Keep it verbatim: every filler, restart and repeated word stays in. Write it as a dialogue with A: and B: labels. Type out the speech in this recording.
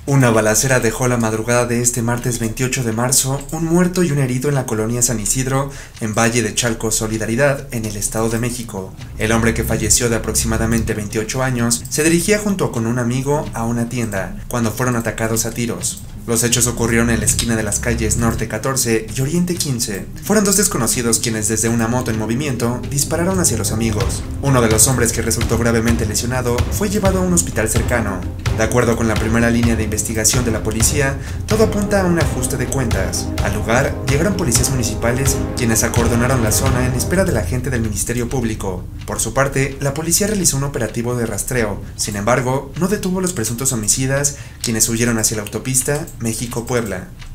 A: Una balacera dejó la madrugada de este martes veintiocho de marzo un muerto y un herido en la colonia San Isidro, en Valle de Chalco, Solidaridad, en el Estado de México. El hombre, que falleció de aproximadamente veintiocho años, se dirigía junto con un amigo a una tienda, cuando fueron atacados a tiros. Los hechos ocurrieron en la esquina de las calles Norte catorce y Oriente quince. Fueron dos desconocidos quienes, desde una moto en movimiento, dispararon hacia los amigos. Uno de los hombres, que resultó gravemente lesionado, fue llevado a un hospital cercano. De acuerdo con la primera línea de investigación de la policía, todo apunta a un ajuste de cuentas. Al lugar llegaron policías municipales, quienes acordonaron la zona en espera de la gente del Ministerio Público. Por su parte, la policía realizó un operativo de rastreo. Sin embargo, no detuvo a los presuntos homicidas, quienes huyeron hacia la autopista México-Puebla.